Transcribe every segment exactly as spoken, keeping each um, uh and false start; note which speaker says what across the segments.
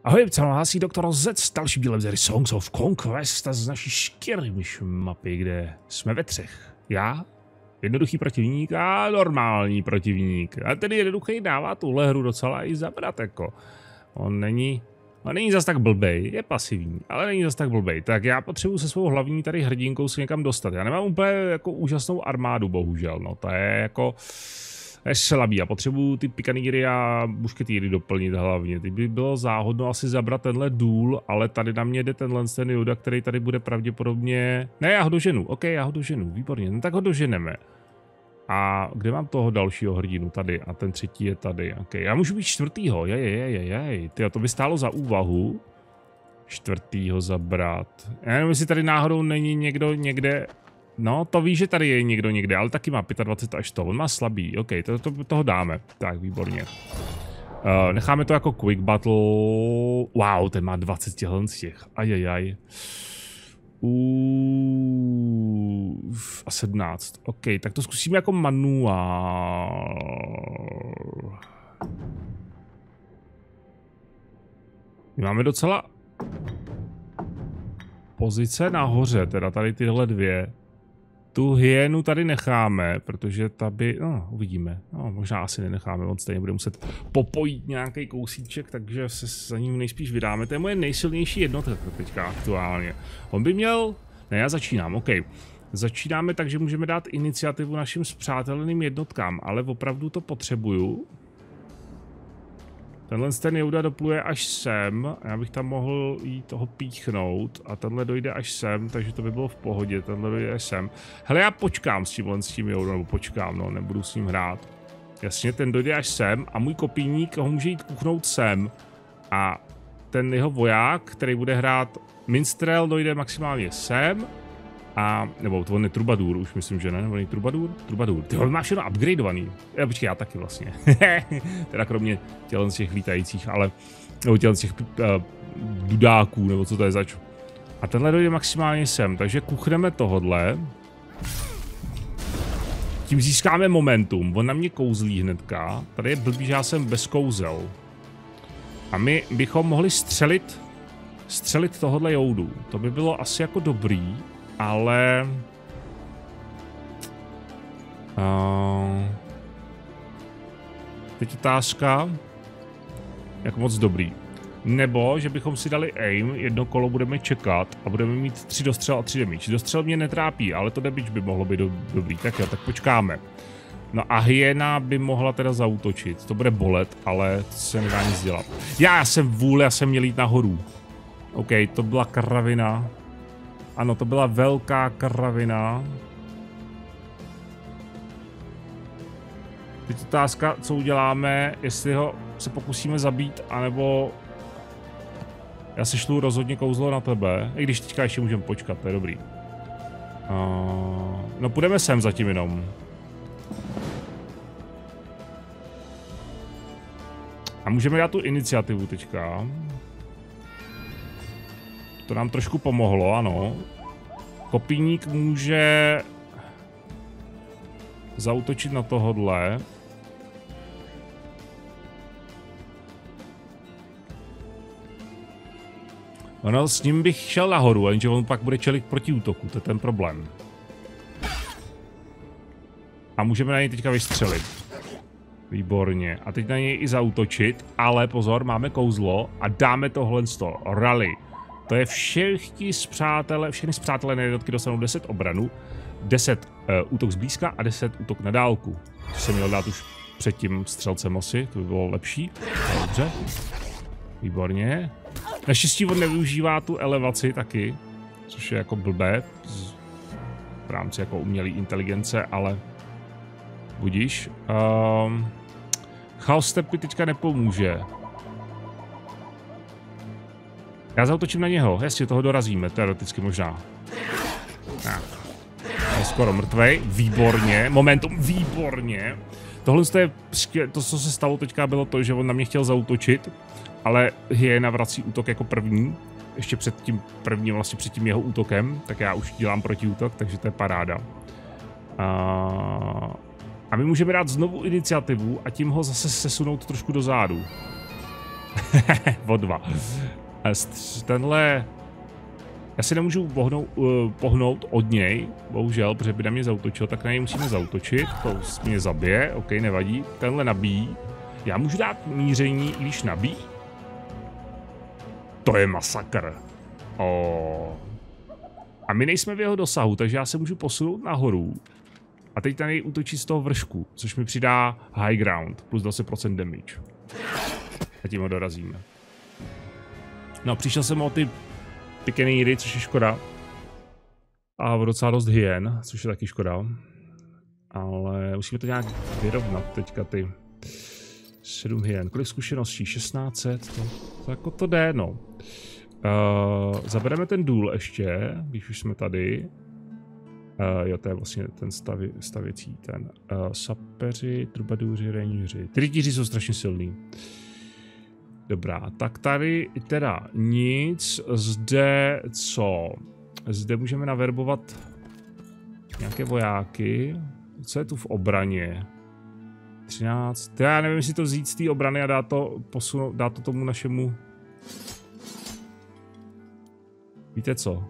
Speaker 1: Ahoj, co hlásí doktor Z s dalším dílem ze Songs of Conquest a z naší Skirmish mapy, kde jsme ve třech. Já, jednoduchý protivník a normální protivník. A tedy jednoduchý dává tuhle hru docela i zabrat, jako. On není, on není zas tak blbej, je pasivní, ale není zas tak blbej. Tak já potřebuji se svou hlavní tady hrdinkou se někam dostat. Já nemám úplně jako úžasnou armádu, bohužel, no to je jako... je slabý a potřebuju ty pikaníry a mušketýry doplnit hlavně. Teď by bylo záhodno asi zabrat tenhle důl, ale tady na mě jde tenhle ten Yoda, který tady bude pravděpodobně... Ne, já ho doženu, ok, já ho doženu, výborně, no tak ho doženeme. A kde mám toho dalšího hrdinu? Tady a ten třetí je tady, ok. Já můžu být čtvrtýho, jej, jej, jej, jej. Tyjo, to by stálo za úvahu. Čtvrtýho zabrat. Já nevím, jestli tady náhodou není někdo někde... No, to ví, že tady je někdo někde, ale taky má dvacet pět až to. On má slabý, ok, to, to, toho dáme. Tak, výborně. Uh, necháme to jako quick battle. Wow, ten má dvacet těchhle z těch. Ajajaj. Uh, a sedmnáct. Ok, tak to zkusíme jako manuál. My máme docela pozice nahoře, teda tady tyhle dvě. Tu hyenu tady necháme, protože ta by, no uvidíme, no možná asi nenecháme, on stejně bude muset popojit nějaký kousíček, takže se za ním nejspíš vydáme. To je moje nejsilnější jednotka teďka aktuálně. On by měl, ne já začínám, ok. Začínáme tak, že můžeme dát iniciativu našim spřáteleným jednotkám, ale opravdu to potřebuju. Tenhle ten Yoda dopluje až sem, já bych tam mohl jít toho píchnout a tenhle dojde až sem, takže to by bylo v pohodě, tenhle dojde až sem. Hele, já počkám s tímhle s tím Yoda, nebo počkám, no, nebudu s ním hrát. Jasně, ten dojde až sem a můj kopíník ho může jít kuchnout sem. A ten jeho voják, který bude hrát minstrel, dojde maximálně sem. A, nebo to on je Trubadur, už myslím, že ne, nebo není Trubadur? Trubadur, ty ho máš jenom upgradeovaný. Já, počkej, já taky vlastně. Teda kromě tělen z těch lítajících, ale, nebo tělen z těch uh, dudáků, nebo co to je zač. A tenhle dojde maximálně sem, takže kuchneme tohodle. Tím získáme momentum, on na mě kouzlí hnedka. Tady je blbý, že já jsem bez kouzel. A my bychom mohli střelit, střelit tohodle Youdu. To by bylo asi jako dobrý. Ale... Uh, teď otázka, jak moc dobrý. Nebo, že bychom si dali aim, jedno kolo budeme čekat a budeme mít tři dostřel a tři damage. Dostřel mě netrápí, ale to damage by mohlo být do, dobrý. Tak jo, tak počkáme. No a hyena by mohla teda zaútočit. To bude bolet, ale to se nedá nic dělat. Já jsem vůle, já jsem měl jít nahoru. OK, to byla kravina. Ano, to byla velká kravina. Teď otázka, co uděláme, jestli ho se pokusíme zabít, anebo... Já se šlu rozhodně kouzlo na tebe, i když teďka ještě můžeme počkat, to je dobrý. Uh, no půjdeme sem zatím jenom. A můžeme dát tu iniciativu teďka. To nám trošku pomohlo, ano. Kopíník může zaútočit na tohodle. Ono, s ním bych šel nahoru, jenže on pak bude čelit proti útoku, to je ten problém. A můžeme na něj teďka vystřelit. Výborně. A teď na něj i zaútočit, ale pozor, máme kouzlo a dáme tohle z toho. Rally. To je všichni spřátelé, všechny spřátelené jednotky dostanou deset obranu, deset uh, útok zblízka a deset útok na dálku. To jsem měl dát už před tím střelcem asi, to by bylo lepší. Dobře. Výborně. Naštěstí on nevyužívá tu elevaci taky, což je jako blbé v rámci jako umělé inteligence, ale budíš. Um, Chaos stepy teďka nepomůže. Já zaútočím na něho, jasně, toho dorazíme, teoreticky možná. Ah. Je skoro mrtvej, výborně, momentum, výborně. Tohle je, to, co se stalo teďka, bylo to, že on na mě chtěl zaútočit, ale hyena vrací útok jako první, ještě před tím prvním, vlastně před tím jeho útokem, tak já už dělám protiútok, takže to je paráda. A, a my můžeme dát znovu iniciativu a tím ho zase sesunout trošku dozadu. O dva. A tenhle... Já si nemůžu pohnout, uh, pohnout od něj, bohužel, protože by na mě zautočil, tak na něj musíme zautočit. To mě zabije, ok, nevadí. Tenhle nabíjí. Já můžu dát míření, i když nabíjí? To je masakr. Oh. A my nejsme v jeho dosahu, takže já se můžu posunout nahoru. A teď na něj útočí z toho vršku, což mi přidá high ground, plus dvacet procent damage. A tím ho dorazíme. No, přišel jsem o ty pikeníry, což je škoda. A o docela dost hyen, což je taky škoda. Ale musíme to nějak vyrovnat teďka ty sedm hyen. Kolik zkušeností? šestnáct set? To, to jako to jde, no. Uh, zabereme ten důl ještě, když už jsme tady. Uh, jo, to je vlastně ten stavi, stavěcí, ten. Uh, sapeři, trubaduři, rangeři. Ty rytíři jsou strašně silný. Dobrá, tak tady teda nic. Zde co? Zde můžeme naverbovat nějaké vojáky. Co je tu v obraně? třináct. Já nevím, jestli to vzít z té obrany a dát to, posunout, dát to tomu našemu... Víte co?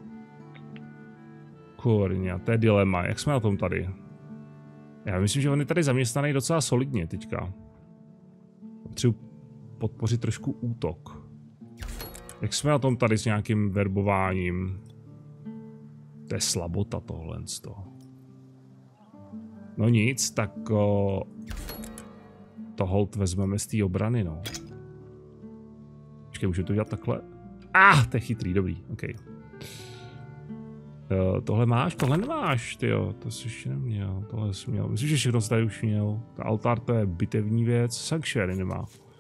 Speaker 1: Kurňa, to je dilema. Jak jsme na tom tady? Já myslím, že on je tady zaměstnaný docela solidně teďka. Potřebuji podpořit trošku útok. Jak jsme na tom tady s nějakým verbováním? To je slabota tohle. No nic, tak o, to hold vezmeme z té obrany, no. Počkej, můžu to dělat takhle? Ah, to je chytrý, dobrý, ok. Uh, tohle máš? Tohle nemáš, tyjo, to jsi ještě neměl, tohle jsi měl. Myslím, že všechno jsi tady už měl. Ta altár to je bitevní věc, Sanctuary nemá.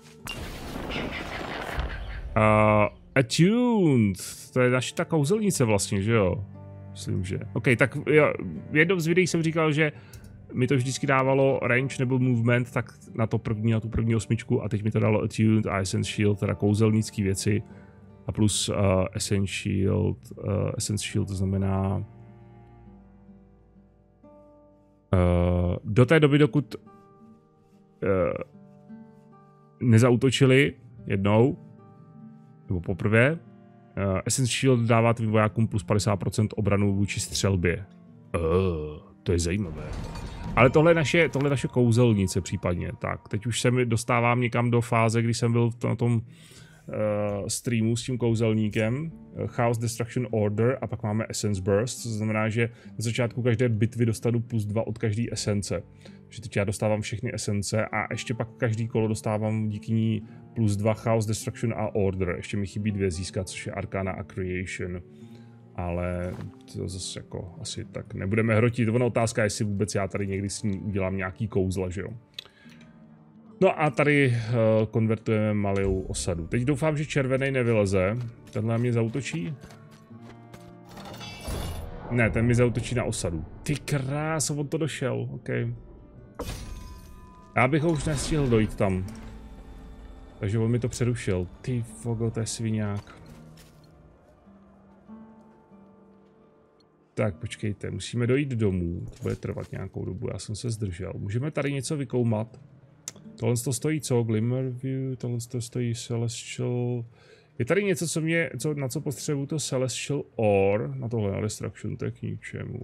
Speaker 1: Uh, attuned, to je naše ta kouzelnice vlastně, že jo? Myslím, že. Ok, tak jo, v jednom z videí jsem říkal, že mi to vždycky dávalo range nebo movement, tak na to první, na tu první osmičku a teď mi to dalo attuned a essence shield, teda kouzelnické věci. A plus uh, Essence Shield, uh, Essence Shield to znamená uh, do té doby, dokud uh, nezautočili jednou, nebo poprvé, uh, Essence Shield dává tvým vojákům plus padesát procent obranu vůči střelbě. Uh, to je zajímavé. Ale tohle je naše, tohle je naše kouzelnice případně. Tak, teď už se mi dostávám někam do fáze, kdy jsem byl na tom Uh, streamu s tím kouzelníkem, uh, Chaos Destruction Order a pak máme Essence Burst, co znamená, že na začátku každé bitvy dostanu plus dva od každé esence. Takže teď já dostávám všechny esence a ještě pak každý kolo dostávám díky ní plus dva Chaos Destruction a Order. Ještě mi chybí dvě získat, což je Arcana a Creation. Ale to zase jako asi tak nebudeme hrotit. Ona otázka je, jestli vůbec já tady někdy s ní udělám nějaký kouzla, že jo. No a tady uh, konvertujeme malou osadu. Teď doufám, že červený nevyleze. Tenhle mě zautočí? Ne, ten mi zautočí na osadu. Ty kráso, on to došel, ok. Já bych ho už nestihl dojít tam. Takže on mi to přerušil. Ty fogo, to je sviňák. Tak počkejte, musíme dojít domů. To bude trvat nějakou dobu, já jsem se zdržel. Můžeme tady něco vykoumat? Tohle to stojí co? Glimmer View, tohle to stojí Celestial. Je tady něco, co mě, co, na co potřebuju to Celestial Ore? Na tohle na Destruction, to je k ničemu.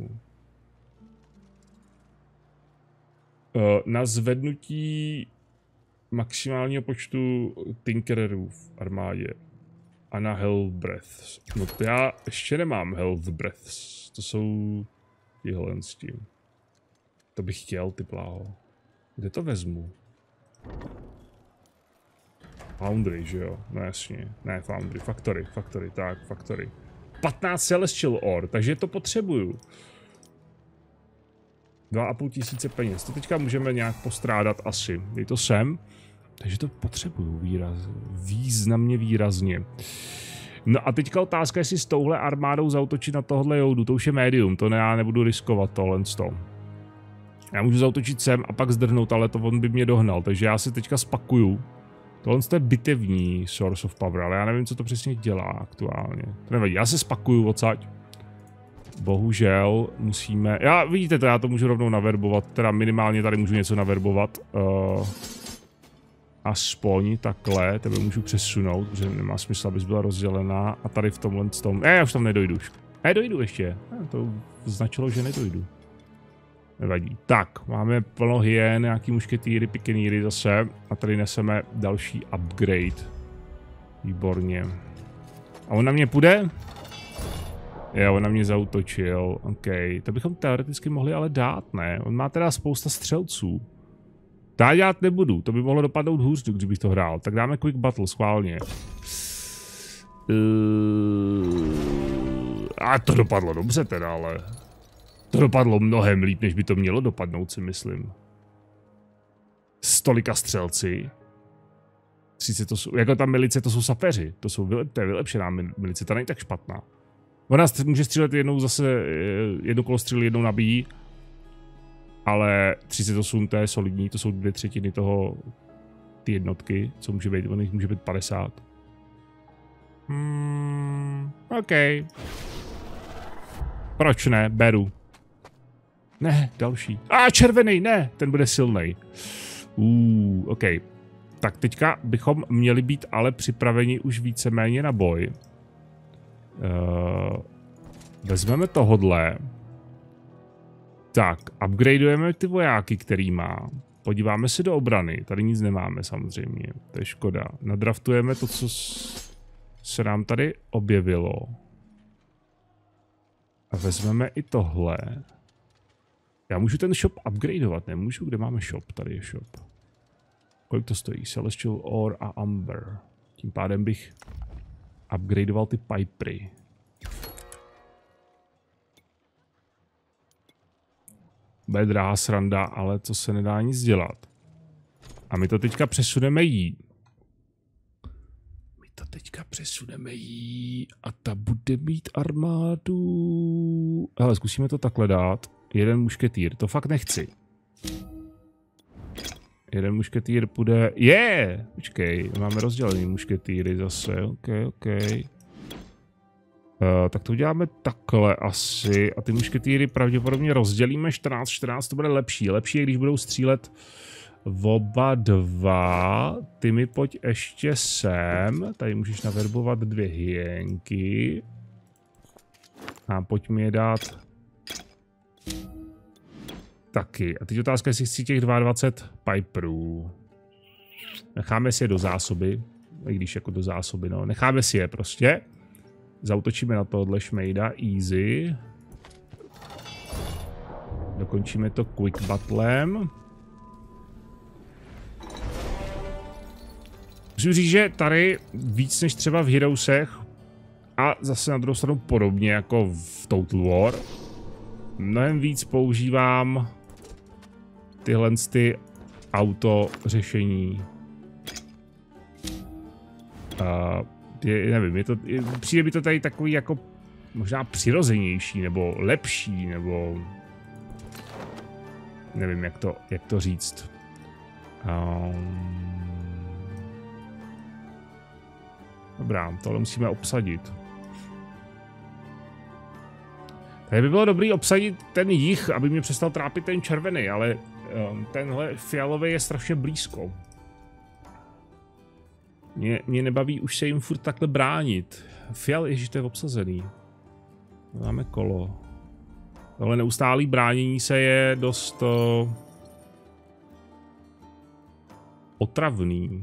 Speaker 1: Uh, na zvednutí maximálního počtu Tinkererů v armádě. A na Health Breaths. No to já ještě nemám Health Breaths. To jsou tyhle s tím. To bych chtěl, ty pláho. Kde to vezmu? Foundry, že jo? No jasně. Ne, Foundry. Factory, Factory, tak, Factory. patnáct Celestial Ore, takže to potřebuju. dva a půl tisíce peněz. To teďka můžeme nějak postrádat asi. Dej to sem. Takže to potřebuju výraz, významně výrazně. No a teďka otázka, jestli s touhle armádou zautočit na tohle joudu. To už je médium, to ne, já nebudu riskovat tohle z toho. Já můžu zautočit sem a pak zdrhnout, ale to on by mě dohnal, takže já se teďka spakuju. Tohle je bitevní Source of Power, ale já nevím, co to přesně dělá aktuálně. To nevadí, já se spakuju odsaď. Bohužel musíme, já vidíte to, já to můžu rovnou naverbovat, teda minimálně tady můžu něco naverbovat. Uh, aspoň takhle, tebe můžu přesunout, protože nemá smysl, abys byla rozdělená. A tady v tomhle tom, eh, já už tam nedojdu. Ne, dojdu ještě. Eh, to značilo, že nedojdu. Nevadí. Tak, máme plno hyen, nějaký mušketýry, pikeníry zase. A tady neseme další upgrade. Výborně. A on na mě půjde? Jo, on na mě zaútočil. OK. To bychom teoreticky mohli ale dát, ne? On má teda spousta střelců. To já dělat nebudu, to by mohlo dopadnout hůř, kdybych to hrál. Tak dáme quick battle, schválně. Uh, a to dopadlo dobře teda, ale... To dopadlo mnohem líp, než by to mělo dopadnout, si myslím. Stolika střelci. třicet to jsou, jako ta milice, to jsou sapeři. To, jsou, to je vylepšená milice, ta není tak špatná. Ona může střílet jednou zase, jedno kolo střílí, jednou nabíjí. Ale třicet osm to je solidní, to jsou dvě třetiny toho, ty jednotky, co může být, on jich může být padesát. Hmm, OK. Proč ne, beru. Ne, další. A ah, červený, ne, ten bude silnej. Uh, OK. Tak teďka bychom měli být ale připraveni už víceméně na boj. Uh, vezmeme tohodle. Tak, upgradeujeme ty vojáky, který má. Podíváme se do obrany. Tady nic nemáme samozřejmě. To je škoda. Nadraftujeme to, co se nám tady objevilo. A vezmeme i tohle. Já můžu ten shop upgradeovat, nemůžu? Kde máme shop? Tady je shop. Kolik to stojí? Celestial Ore a Amber. Tím pádem bych upgradeoval ty pipery. Bude drahá sranda, ale to se nedá nic dělat. A my to teďka přesuneme jí. My to teďka přesuneme jí a ta bude mít armádu. Hele, zkusíme to takhle dát. Jeden mušketýr, to fakt nechci. Jeden mušketýr půjde... Je! Yeah! Počkej, máme rozdělený mušketýry zase. OK, OK. Uh, tak to uděláme takhle asi a ty mušketýry pravděpodobně rozdělíme čtrnáct čtrnáct, to bude lepší. Lepší je, když budou střílet oba dva. Ty mi pojď ještě sem, tady můžeš naverbovat dvě hyénky. A pojď mi je dát taky. A teď otázka, jestli chci těch dvacet dva piperů. Necháme si je do zásoby, i když jako do zásoby, no. Necháme si je prostě. Zautočíme na tohle šmejda, easy. Dokončíme to quick battlem. Musím říct, že tady víc než třeba v Heroesech a zase na druhou stranu podobně jako v Total War mnohem víc používám tyhle ty auto řešení. Uh, Je, nevím, je to, je, přijde by to tady takový jako možná přirozenější, nebo lepší, nebo nevím, jak to, jak to říct. Um, dobrá, tohle musíme obsadit. Tady by bylo dobrý obsadit ten jih, aby mě přestal trápit ten červený, ale um, tenhle fialový je strašně blízko. Mě, mě nebaví už se jim furt takhle bránit. Fial, ježiš, to je obsazený. Máme kolo. Tohle neustálý bránění se je dost uh, otravný.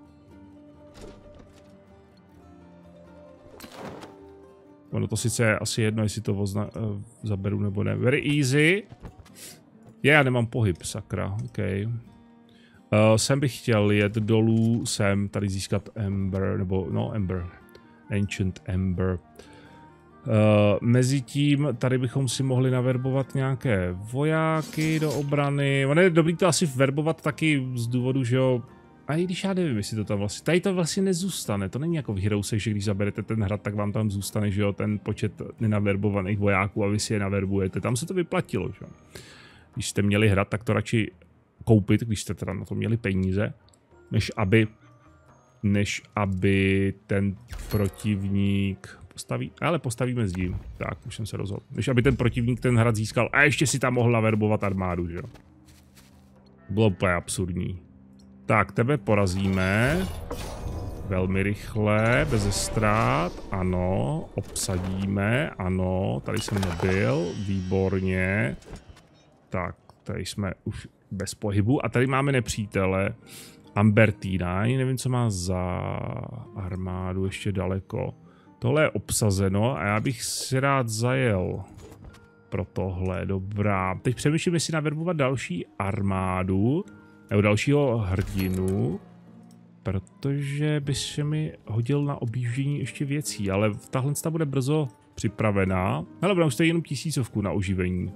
Speaker 1: Ono to sice je asi jedno, jestli to vozna, uh, zaberu nebo ne. Very easy. Je, já nemám pohyb, sakra, ok. Uh, sem bych chtěl jet dolů, sem tady získat Ember, nebo no Ember, Ancient Ember. Uh, Mezitím tady bychom si mohli naverbovat nějaké vojáky do obrany. Ono je dobrý to asi verbovat taky z důvodu, že jo, a i když já nevím, jestli to tam vlastně, tady to vlastně nezůstane, to není jako v Heroesech, že když zaberete ten hrad, tak vám tam zůstane, že jo, ten počet nenaverbovaných vojáků a vy si je naverbujete, tam se to vyplatilo, že jo. Když jste měli hrad, tak to radši koupit, když jste teda na to měli peníze, než aby, než aby ten protivník postaví, ale postavíme zdi, tak už jsem se rozhodl, než aby ten protivník ten hrad získal a ještě si tam mohl naverbovat armádu, že jo. Bylo úplně absurdní. Tak, tebe porazíme. Velmi rychle, bez ztrát, ano, obsadíme, ano, tady jsem nebyl, výborně. Tak, tady jsme už bez pohybu a tady máme nepřítele. Ambertina, ani nevím, co má za armádu, ještě daleko. Tohle je obsazeno a já bych si rád zajel pro tohle, dobrá. Teď přemýšlím, jestli naverbovat další armádu, nebo dalšího hrdinu, protože by se mi hodil na objíždění ještě věcí, ale tahle bude brzo připravená. Hele, bude už tady jenom tisícovku na oživení.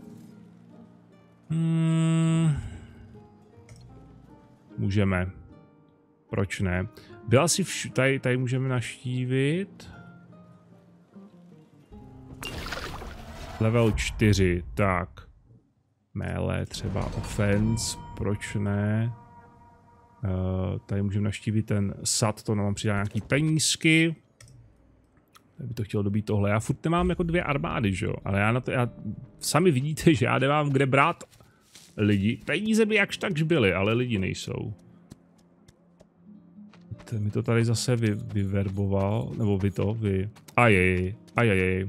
Speaker 1: Hmm. Můžeme. Proč ne? Byla si vš... Tady, tady můžeme naštívit. Level čtyři, tak. Melee třeba offense, proč ne? Uh, tady můžeme naštívit ten sad, to nám přidá nějaký penízky. Tady by to chtělo dobít tohle. Já furt nemám jako dvě armády, že jo? Ale já na to, já, sami vidíte, že já nemám kde brát lidi. Peníze by jakž takž byly, ale lidi nejsou. Ten mi to tady zase vy, vyverboval, nebo vy to, vy. Ajej, ajej.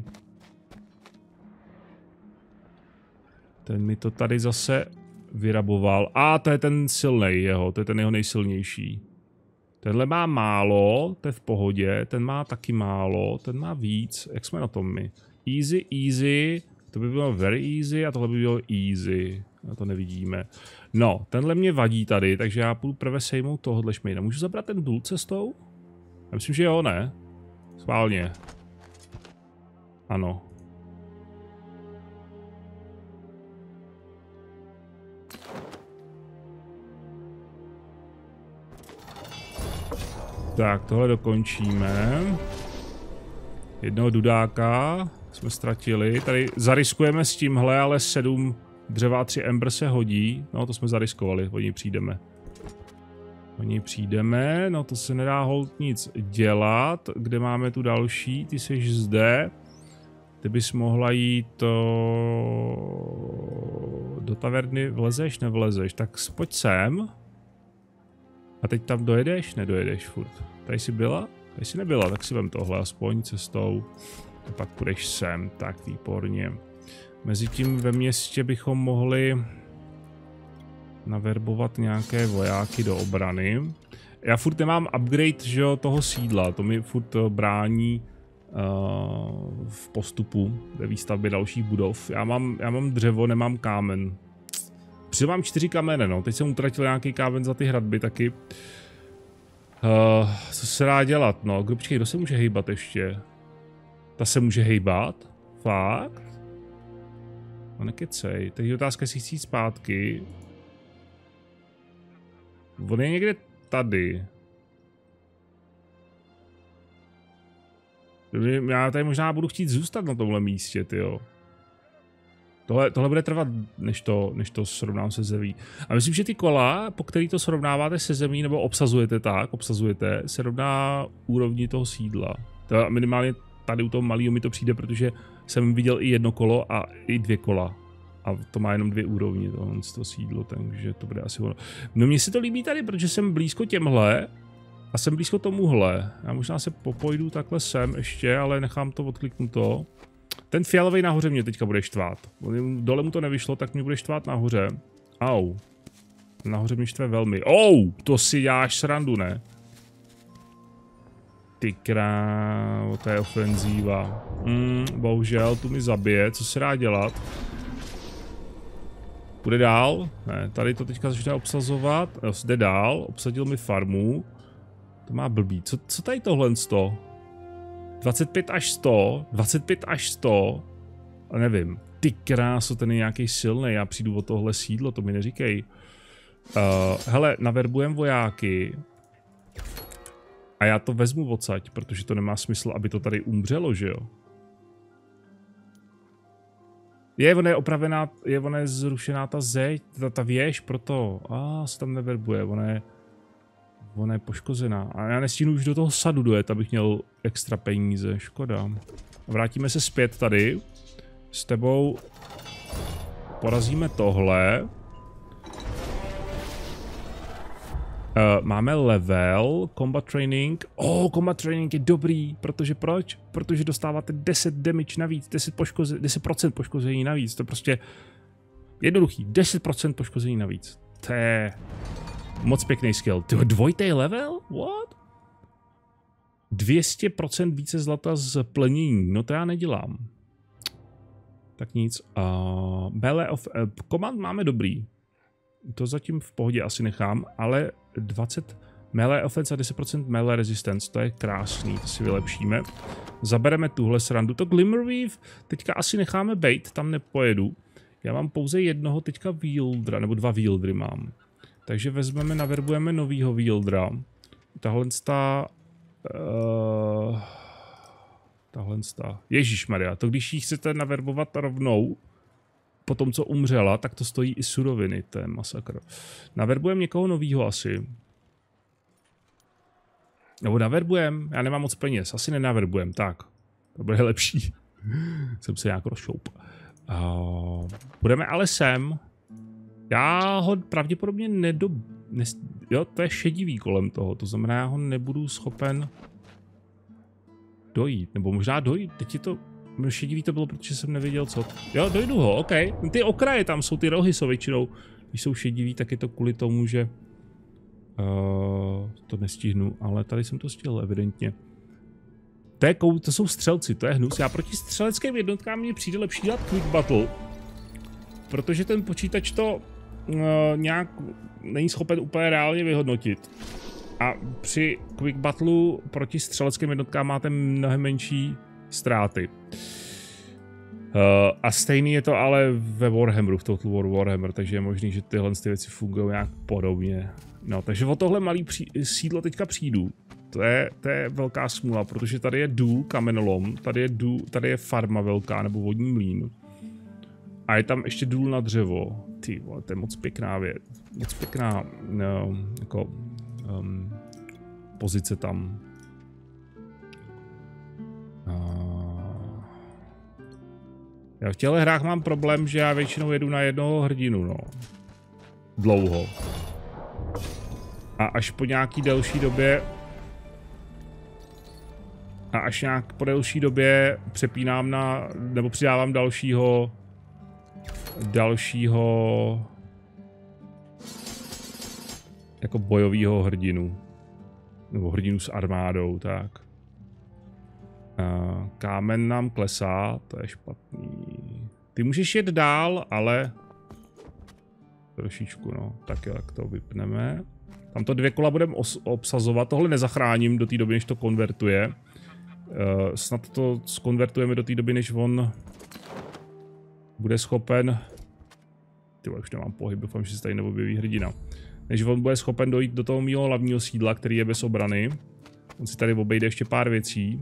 Speaker 1: Ten mi to tady zase vyraboval. A to je ten silnej jeho, to je ten jeho nejsilnější. Tenhle má málo, to je v pohodě, ten má taky málo, ten má víc. Jak jsme na tom my? Easy, easy, to by bylo very easy a tohle by bylo easy. A to nevidíme. No, tenhle mě vadí tady, takže já půjdu prvé sejmout tohohle šmejda. Můžu zabrat ten důl cestou? Já myslím, že jo, ne? Schválně. Ano. Tak, tohle dokončíme. Jednoho dudáka jsme ztratili. Tady zariskujeme s tímhle, ale sedm dřeva a tři ember se hodí. No, to jsme zariskovali, o ní přijdeme. O ní přijdeme, no to se nedá holt nic dělat. Kde máme tu další? Ty jsi zde. Ty bys mohla jít to... do taverny. Vlezeš, nevlezeš? Tak pojď sem. A teď tam dojedeš? Nedojedeš furt. Tady jsi byla? Tady jsi nebyla, tak si vem tohle aspoň cestou. A pak půjdeš sem, tak výborně. Mezitím ve městě bychom mohli naverbovat nějaké vojáky do obrany. Já furt nemám upgrade, že jo, toho sídla, to mi furt brání uh, v postupu ve výstavbě dalších budov. Já mám, já mám dřevo, nemám kámen. Přitom mám čtyři kamene, no, teď jsem utratil nějaký kámen za ty hradby taky. Uh, co se dá dělat, no, kdo, počkej, kdo se může hejbat ještě? Ta se může hejbat? Fakt? No nekecej, teď je otázka, jestli chci jít zpátky. On je někde tady. Já tady možná budu chtít zůstat na tomhle místě, tyjo. Tohle, tohle bude trvat, než to, než to srovnám se zemí. A myslím, že ty kola, po který to srovnáváte se zemí, nebo obsazujete tak, obsazujete, se rovná úrovni toho sídla. To minimálně tady u toho malého mi to přijde, protože jsem viděl i jedno kolo a i dvě kola. A to má jenom dvě úrovně, tohle to sídlo, takže to bude asi ono. No mně se to líbí tady, protože jsem blízko těmhle a jsem blízko tomuhle. Já možná se popojdu takhle sem ještě, ale nechám to odkliknuto. Ten fialový nahoře mě teďka bude štvát. Dole mu to nevyšlo, tak mě bude štvát nahoře. Au. Nahoře mě štve velmi. Ou, to si děláš srandu, ne? Ty krávo, to je ofenzíva. Mm, bohužel, tu mi zabije, co se dá dělat? Půjde dál? Ne, tady to teďka začne obsazovat. Jde dál, obsadil mi farmu. To má blbý. Co, co tady tohle sto? dvacet pět až sto, dvacet pět až sto, a nevím. Ty kráso, ten je nějaký silný, já přijdu o tohle sídlo, to mi neříkej. Uh, hele, naverbujem vojáky. A já to vezmu odsaď, protože to nemá smysl, aby to tady umřelo, že jo? Je, ona je opravená, je, ona je zrušená ta zeď, ta, ta věž, proto. A ah, se tam neverbuje, ona je, ona je poškozená. A já nestínu už do toho sadu dojet, abych měl extra peníze, škoda. Vrátíme se zpět tady. S tebou porazíme tohle. máme level, combat training. Oh, combat training je dobrý, protože proč? Protože dostáváte deset damage navíc, deset, poškoze, deset procent poškození navíc. To je prostě jednoduchý, deset procent poškození navíc. To je moc pěkný skill. Tyhle dvojitý level? What? dvě stě procent více zlata z plnění, no to já nedělám. Tak nic. Uh, Melee of... Uh, command máme dobrý. To zatím v pohodě asi nechám, ale dvacet melee offense a deset procent melee resistance, to je krásný, to si vylepšíme. Zabereme tuhle srandu. To Glimmerweave teďka asi necháme bait, tam nepojedu. Já mám pouze jednoho teďka wieldra, nebo dva wieldry mám. Takže vezmeme, naverbujeme novýho wieldra. Tahle ta... Uh, tahle ta... Ježišmarja, to když jí chcete naverbovat rovnou, po tom, co umřela, tak to stojí i suroviny, to je masakr. Naverbujeme někoho novýho asi. Nebo naverbujem, já nemám moc peněz, asi nenaverbujem, tak. To bude lepší. Jsem se nějak rozšoup. Uh, budeme ale sem. Já ho pravděpodobně nedo... Ne, jo, to je šedivý kolem toho, to znamená, já ho nebudu schopen dojít, nebo možná dojít, teď je to... Šedivý to bylo, protože jsem nevěděl co. Jo, dojdu ho, ok. Ty okraje tam jsou, ty rohy jsou většinou. Když jsou šedivý, tak je to kvůli tomu, že uh, to nestihnu, ale tady jsem to stihl evidentně. To, je kou, to jsou střelci, to je hnus. Já proti střeleckým jednotkám mně přijde lepší dát quick battle, protože ten počítač to uh, nějak není schopen úplně reálně vyhodnotit. A při quick battle proti střeleckým jednotkám máte mnohem menší ztráty. Uh, a stejný je to ale ve Warhammeru, v Total War Warhammer, takže je možný, že tyhle ty věci fungují nějak podobně. No, takže o tohle malý pří, sídlo teďka přijdu. To je, to je velká smůla, protože tady je důl, kamenolom, tady je, důl, tady je farma velká, nebo vodní mlýn. A je tam ještě důl na dřevo. Ty vole, to je moc pěkná věc. Moc pěkná no, jako, um, pozice tam. Já v těchto hrách mám problém, že já většinou jedu na jednoho hrdinu, no. Dlouho. A až po nějaký delší době... A až nějak po delší době přepínám na... Nebo přidávám dalšího... Dalšího... Jako bojovýho hrdinu. Nebo hrdinu s armádou, tak. Uh, kámen nám klesá, to je špatný. Ty můžeš jet dál, ale... Trošičku, no. Tak jo, tak to vypneme. Tamto dvě kola budeme obsazovat. Tohle nezachráním do té doby, než to konvertuje. Uh, snad to skonvertujeme do té doby, než on... Bude schopen... Ty už nemám pohyb, doufám, že se tady neobjeví hrdina. Než on bude schopen dojít do toho mýho hlavního sídla, který je bez obrany. On si tady obejde ještě pár věcí.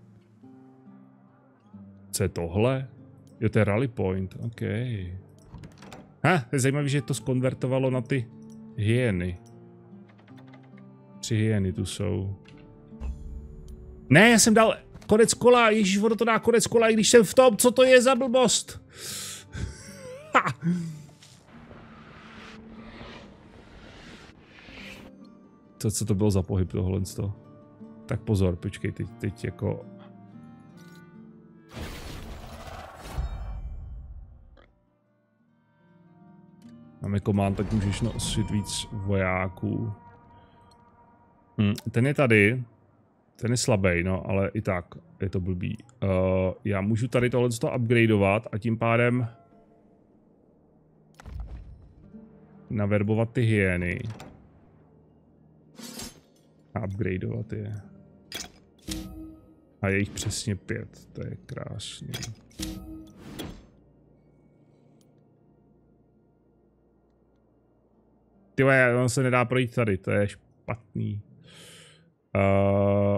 Speaker 1: Co je tohle? Jo, to je rally point, ok. Ha, je zajímavé, že to skonvertovalo na ty hyeny. Tři hyeny tu jsou. Ne, já jsem dal konec kola, ježíš, ono to dá konec kola, i když jsem v tom, co to je za blbost? Ha! Co, co to bylo za pohyb tohle? Tak pozor, počkej, teď, teď jako... Máme command, tak můžeš nosit víc vojáků. Hm, ten je tady. Ten je slabý, no, ale i tak je to blbý. Uh, já můžu tady tohle upgradeovat a tím pádem naverbovat ty hyeny. A upgradeovat je. A je jich přesně pět, to je krásný. Tyhle, on se nedá projít tady, to je špatný. Uh,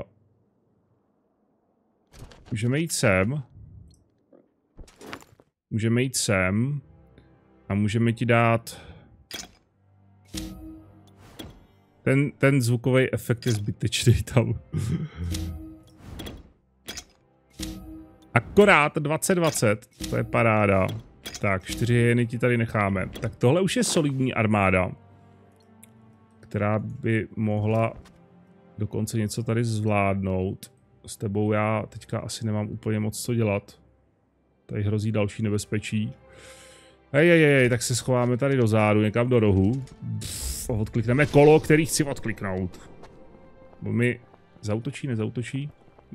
Speaker 1: můžeme jít sem. Můžeme jít sem. A můžeme ti dát... Ten, ten zvukový efekt je zbytečný tam. Akorát dvacet dvacet, to je paráda. Tak, čtyři hyeny ti tady necháme. Tak tohle už je solidní armáda, která by mohla dokonce něco tady zvládnout. S tebou já teďka asi nemám úplně moc co dělat. Tady hrozí další nebezpečí. Hej, hej, hej, tak se schováme tady do zádu, někam do rohu. Pff, odklikneme kolo, který chci odkliknout. Bo mi zautočí, nezautočí?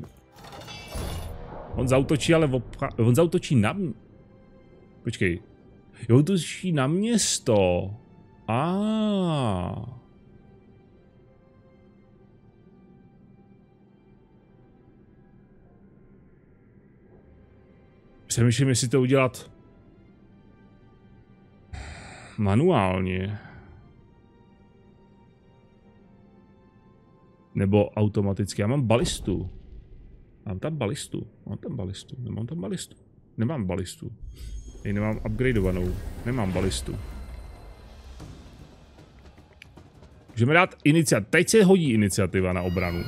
Speaker 1: On zautočí, ale obcha... on zautočí na mě. Počkej. Jo, zautočí na město. A. Přemýšlím, jestli to udělat manuálně. Nebo automaticky. Já mám balistu. Mám tam balistu. Mám tam balistu. Nemám tam balistu. Nemám balistu. Jej nemám upgradeovanou. Nemám balistu. Můžeme dát iniciativu. Teď se hodí iniciativa na obranu.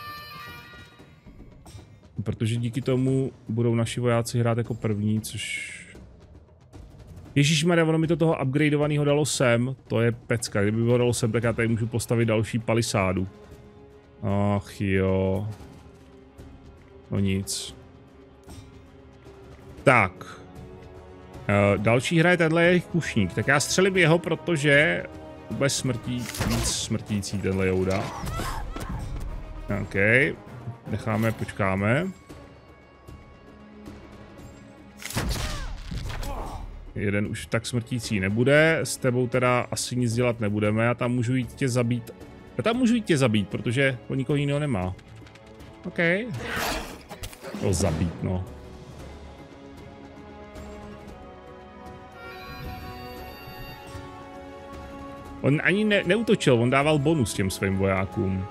Speaker 1: Protože díky tomu budou naši vojáci hrát jako první, což... Ježišmarja, ono mi to toho upgradeovaného dalo sem. To je pecka. Kdyby ho dalo sem, tak já tady můžu postavit další palisádu. Ach jo. No nic. Tak. E, další hra je tenhle jejich kušník. Tak já střelím jeho, protože bez smrtí, víc smrtící tenhle Jouda. OK. Necháme, počkáme. Jeden už tak smrtící nebude, s tebou teda asi nic dělat nebudeme, já tam můžu jít tě zabít. Já tam můžu jít tě zabít, protože on nikoho jiného nemá. OK. To zabít, no. On ani ne, neutočil, on dával bonus těm svým vojákům.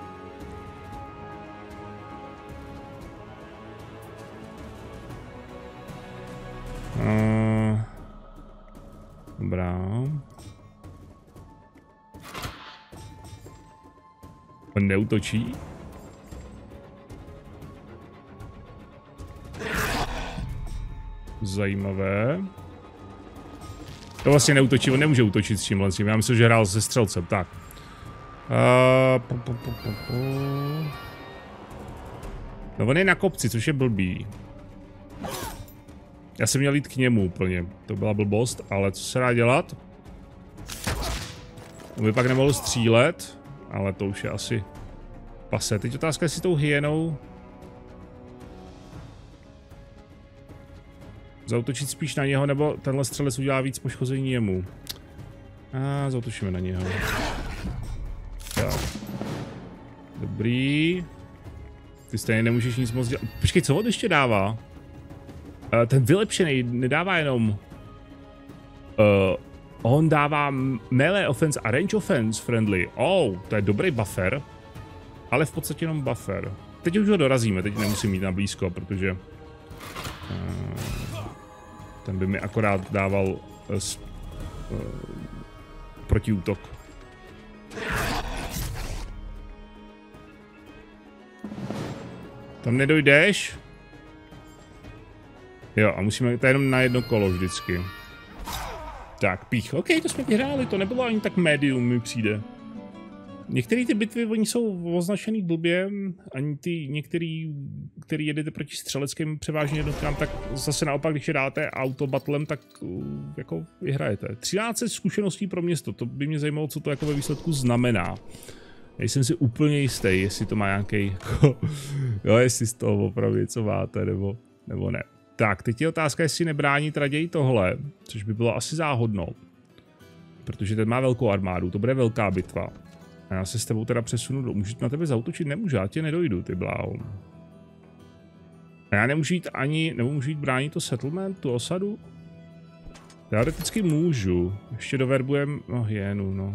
Speaker 1: Uh, dobrá. On neutočí? Zajímavé. To vlastně neutočí, on nemůže útočit s tímhle. Já myslím, že hrál se střelcem, tak. Uh, po, po, po, po, po. No on je na kopci, což je blbý. Já jsem měl jít k němu úplně, to byla blbost, ale co se dá dělat? On by pak nemohl střílet, ale to už je asi pase. Teď otázka, jestli tou hyenou zautočit spíš na něho, nebo tenhle střelec udělá víc poškození jemu. A zautočíme na něho. Tak. Dobrý. Ty stejně nemůžeš nic moc dělat. Počkej, co on ještě dává? Ten vylepšený nedává jenom... Uh, on dává melee offense a range offense friendly. Oh, to je dobrý buffer. Ale v podstatě jenom buffer. Teď už ho dorazíme, teď nemusím mít na blízko, protože... Uh, ten by mi akorát dával uh, uh, protiútok. Tam nedojdeš? Jo, a musíme to jenom na jedno kolo vždycky. Tak, pích. OK, to jsme vyhráli, to nebylo ani tak médium, mi přijde. Některé ty bitvy, oni jsou označený blbě, ani ty některý, který jedete proti střeleckým převážně jednotkám, tak zase naopak, když je dáte autobatlem, tak jako vyhrajete. třináct set zkušeností pro město, to by mě zajímalo, co to jako ve výsledku znamená. Nejsem si úplně jistý, jestli to má nějaký, jako, jo, jestli z toho opravdu něco máte, nebo, nebo ne. Tak, teď je otázka, jestli nebránit raději tohle, což by bylo asi záhodno. Protože ten má velkou armádu, to bude velká bitva. A já se s tebou teda přesunu, do... můžu na tebe zautočit? Nemůžu, já tě nedojdu, ty bláho. A já nemůžu jít ani, nebo můžu jít bránit to settlement, tu osadu? Teoreticky můžu, ještě doverbujem, no hyenu, no.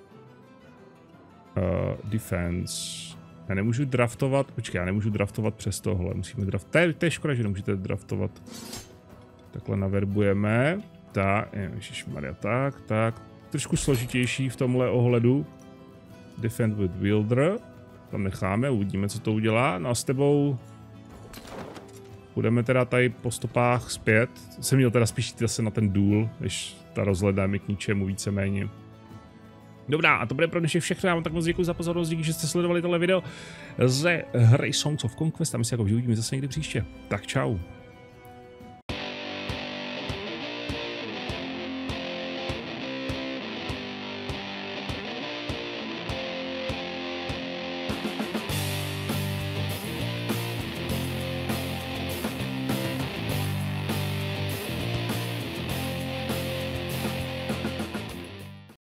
Speaker 1: Uh, defense. Já nemůžu draftovat, počkej, já nemůžu draftovat přes tohle, musíme draft, to je, to je škoda, že nemůžete draftovat. Takhle naverbujeme, tak, ježišmarja, tak, tak, trošku složitější v tomhle ohledu. Defend with Wielder, tam necháme, uvidíme, co to udělá, no a s tebou budeme teda tady po stopách zpět, jsem měl teda spíš zase na ten duel, než ta rozhleda mi k ničemu víceméně. Dobrá, a to bude pro dnešek všechno. Já vám tak moc děkuji za pozornost, díky, že jste sledovali tohle video ze hry Songs of Conquest a my se jako vždy uvidíme zase někdy příště. Tak čau.